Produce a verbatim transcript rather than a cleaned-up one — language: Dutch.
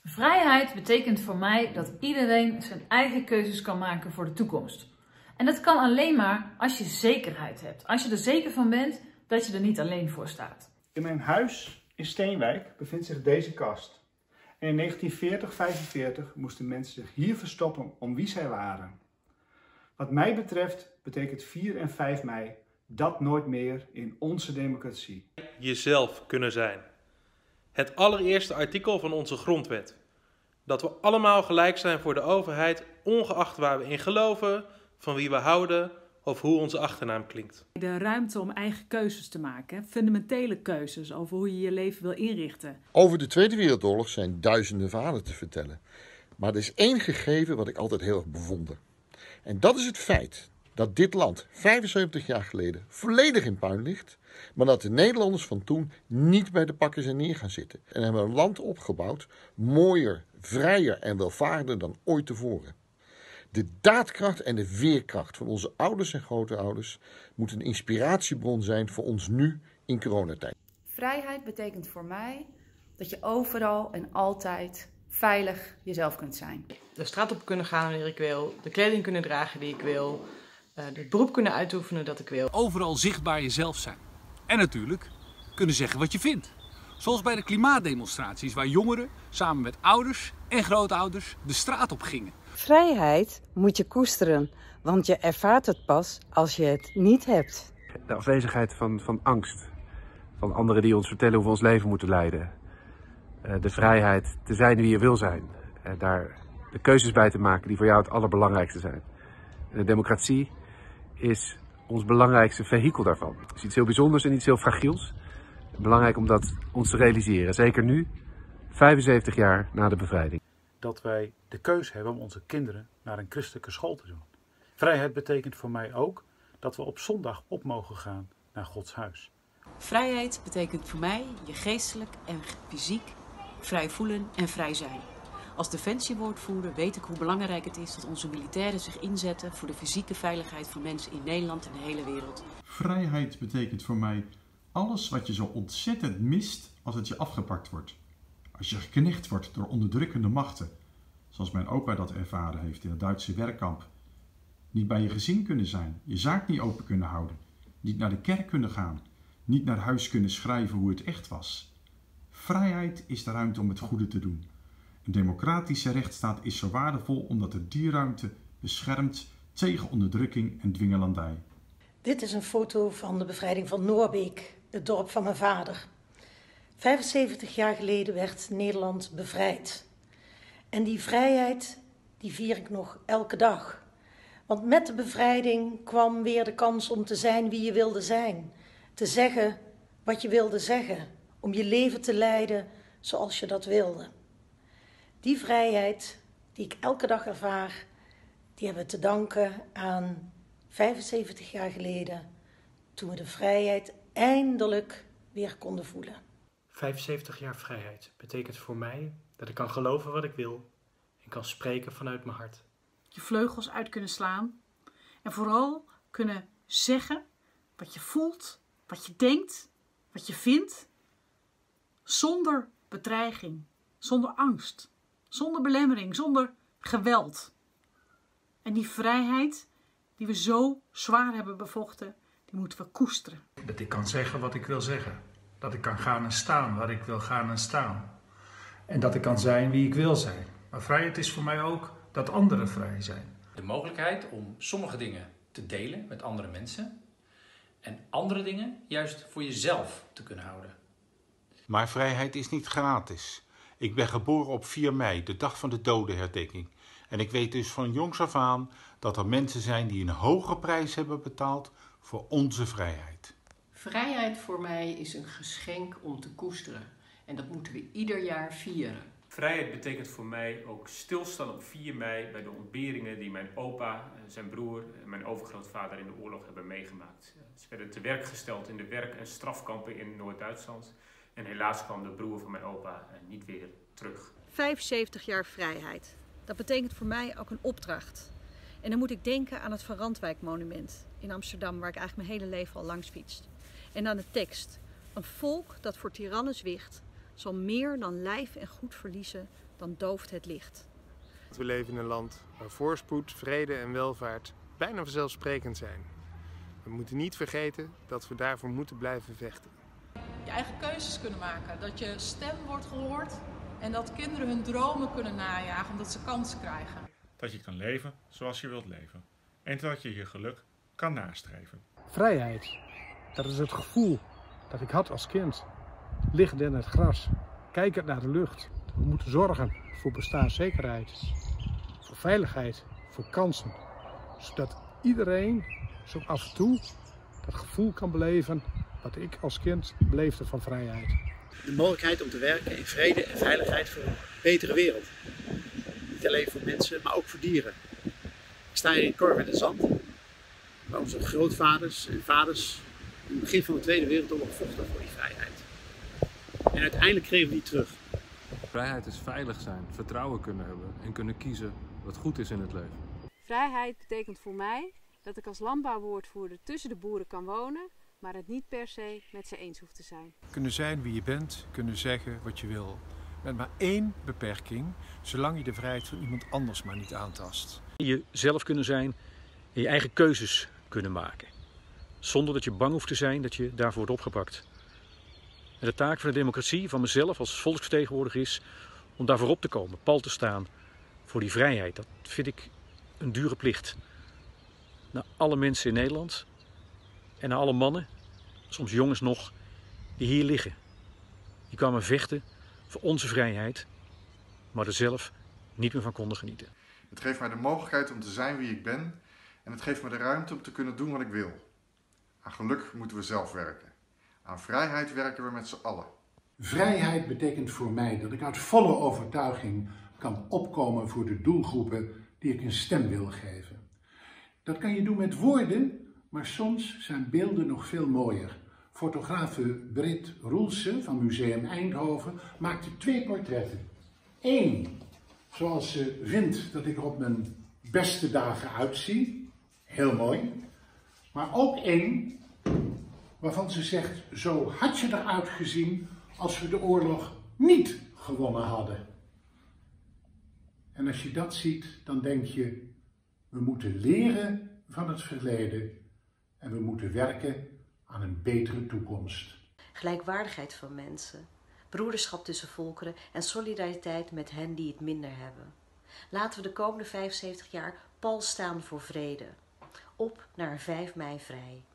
Vrijheid betekent voor mij dat iedereen zijn eigen keuzes kan maken voor de toekomst. En dat kan alleen maar als je zekerheid hebt. Als je er zeker van bent dat je er niet alleen voor staat. In mijn huis in Steenwijk bevindt zich deze kast. En in negentien veertig vijfenveertig moesten mensen zich hier verstoppen om wie zij waren. Wat mij betreft betekent vier en vijf mei dat nooit meer in onze democratie. Jezelf kunnen zijn. Het allereerste artikel van onze grondwet. Dat we allemaal gelijk zijn voor de overheid, ongeacht waar we in geloven, van wie we houden of hoe onze achternaam klinkt. De ruimte om eigen keuzes te maken, fundamentele keuzes over hoe je je leven wil inrichten. Over de Tweede Wereldoorlog zijn duizenden verhalen te vertellen. Maar er is één gegeven wat ik altijd heel erg bewonder. En dat is het feit dat dit land vijfenzeventig jaar geleden volledig in puin ligt, maar dat de Nederlanders van toen niet bij de pakken zijn neer gaan zitten. En hebben een land opgebouwd, mooier, vrijer en welvarender dan ooit tevoren. De daadkracht en de veerkracht van onze ouders en grootouders moet een inspiratiebron zijn voor ons nu in coronatijd. Vrijheid betekent voor mij dat je overal en altijd veilig jezelf kunt zijn. De straat op kunnen gaan wanneer ik wil, de kleding kunnen dragen die ik wil, het beroep kunnen uitoefenen dat ik wil. Overal zichtbaar jezelf zijn. En natuurlijk kunnen zeggen wat je vindt. Zoals bij de klimaatdemonstraties waar jongeren samen met ouders en grootouders de straat op gingen. Vrijheid moet je koesteren, want je ervaart het pas als je het niet hebt. De afwezigheid van, van angst, van anderen die ons vertellen hoe we ons leven moeten leiden. De vrijheid te zijn wie je wil zijn. En daar de keuzes bij te maken die voor jou het allerbelangrijkste zijn. En de democratie is ons belangrijkste vehikel daarvan. Het is iets heel bijzonders en iets heel fragiels. Belangrijk om dat ons te realiseren. Zeker nu, vijfenzeventig jaar na de bevrijding. Dat wij de keus hebben om onze kinderen naar een christelijke school te doen. Vrijheid betekent voor mij ook dat we op zondag op mogen gaan naar Gods huis. Vrijheid betekent voor mij je geestelijk en fysiek vrij voelen en vrij zijn. Als defensiewoordvoerder weet ik hoe belangrijk het is dat onze militairen zich inzetten voor de fysieke veiligheid van mensen in Nederland en de hele wereld. Vrijheid betekent voor mij alles wat je zo ontzettend mist als het je afgepakt wordt. Als je geknecht wordt door onderdrukkende machten, zoals mijn opa dat ervaren heeft in het Duitse werkkamp. Niet bij je gezin kunnen zijn, je zaak niet open kunnen houden, niet naar de kerk kunnen gaan, niet naar huis kunnen schrijven hoe het echt was. Vrijheid is de ruimte om het goede te doen. Een democratische rechtsstaat is zo waardevol omdat het die ruimte beschermt tegen onderdrukking en dwingelandij. Dit is een foto van de bevrijding van Noorbeek, het dorp van mijn vader. vijfenzeventig jaar geleden werd Nederland bevrijd. En die vrijheid, die vier ik nog elke dag. Want met de bevrijding kwam weer de kans om te zijn wie je wilde zijn. Te zeggen wat je wilde zeggen. Om je leven te leiden zoals je dat wilde. Die vrijheid die ik elke dag ervaar, die hebben we te danken aan vijfenzeventig jaar geleden. Toen we de vrijheid eindelijk weer konden voelen. vijfenzeventig jaar vrijheid betekent voor mij dat ik kan geloven wat ik wil en kan spreken vanuit mijn hart. Je vleugels uit kunnen slaan en vooral kunnen zeggen wat je voelt, wat je denkt, wat je vindt, zonder bedreiging, zonder angst, zonder belemmering, zonder geweld. En die vrijheid die we zo zwaar hebben bevochten, die moeten we koesteren. Dat ik kan zeggen wat ik wil zeggen. Dat ik kan gaan en staan waar ik wil gaan en staan. En dat ik kan zijn wie ik wil zijn. Maar vrijheid is voor mij ook dat anderen vrij zijn. De mogelijkheid om sommige dingen te delen met andere mensen. En andere dingen juist voor jezelf te kunnen houden. Maar vrijheid is niet gratis. Ik ben geboren op vier mei, de dag van de dodenherdenking. En ik weet dus van jongs af aan dat er mensen zijn die een hoge prijs hebben betaald voor onze vrijheid. Vrijheid voor mij is een geschenk om te koesteren. En dat moeten we ieder jaar vieren. Vrijheid betekent voor mij ook stilstaan op vier mei bij de ontberingen die mijn opa, zijn broer en mijn overgrootvader in de oorlog hebben meegemaakt. Ze werden te werk gesteld in de werk- en strafkampen in Noord-Duitsland. En helaas kwam de broer van mijn opa niet weer terug. vijfenzeventig jaar vrijheid. Dat betekent voor mij ook een opdracht. En dan moet ik denken aan het Van Randwijk monument in Amsterdam, waar ik eigenlijk mijn hele leven al langs fietst. En aan de tekst. Een volk dat voor tirannen zwicht, zal meer dan lijf en goed verliezen dan dooft het licht. We leven in een land waar voorspoed, vrede en welvaart bijna vanzelfsprekend zijn. We moeten niet vergeten dat we daarvoor moeten blijven vechten. Je eigen keuzes kunnen maken, dat je stem wordt gehoord en dat kinderen hun dromen kunnen najagen omdat ze kansen krijgen. Dat je kan leven zoals je wilt leven en dat je je geluk kan nastreven. Vrijheid, dat is het gevoel dat ik had als kind. Liggend in het gras, kijkend naar de lucht. We moeten zorgen voor bestaanszekerheid, voor veiligheid, voor kansen. Zodat iedereen zo af en toe dat gevoel kan beleven wat ik als kind beleefde van vrijheid. De mogelijkheid om te werken in vrede en veiligheid voor een betere wereld. Niet alleen voor mensen, maar ook voor dieren. Ik sta hier in Korver en Zand, waar onze grootvaders en vaders in het begin van de Tweede Wereldoorlog vochten voor die vrijheid. En uiteindelijk kregen we die terug. Vrijheid is veilig zijn, vertrouwen kunnen hebben en kunnen kiezen wat goed is in het leven. Vrijheid betekent voor mij dat ik als landbouwwoordvoerder tussen de boeren kan wonen, maar het niet per se met ze eens hoeft te zijn. Kunnen zijn wie je bent, kunnen zeggen wat je wil. Met maar één beperking, zolang je de vrijheid van iemand anders maar niet aantast. Jezelf kunnen zijn en je eigen keuzes kunnen maken. Zonder dat je bang hoeft te zijn dat je daarvoor wordt opgepakt. En de taak van de democratie, van mezelf als volksvertegenwoordiger is om daarvoor op te komen, pal te staan voor die vrijheid. Dat vind ik een dure plicht. Naar alle mensen in Nederland en naar alle mannen, soms jongens nog, die hier liggen. Die kwamen vechten voor onze vrijheid, maar er zelf niet meer van konden genieten. Het geeft mij de mogelijkheid om te zijn wie ik ben en het geeft me de ruimte om te kunnen doen wat ik wil. Aan geluk moeten we zelf werken. Aan vrijheid werken we met z'n allen. Vrijheid betekent voor mij dat ik uit volle overtuiging kan opkomen voor de doelgroepen die ik een stem wil geven. Dat kan je doen met woorden, maar soms zijn beelden nog veel mooier. Fotografe Britt Roelsen van Museum Eindhoven maakte twee portretten. Eén, zoals ze vindt dat ik er op mijn beste dagen uitzie. Heel mooi. Maar ook één waarvan ze zegt, zo had je eruit gezien als we de oorlog niet gewonnen hadden. En als je dat ziet, dan denk je, we moeten leren van het verleden en we moeten werken aan een betere toekomst. Gelijkwaardigheid van mensen, broederschap tussen volkeren en solidariteit met hen die het minder hebben. Laten we de komende vijfenzeventig jaar pal staan voor vrede. Op naar een vijf mei vrij.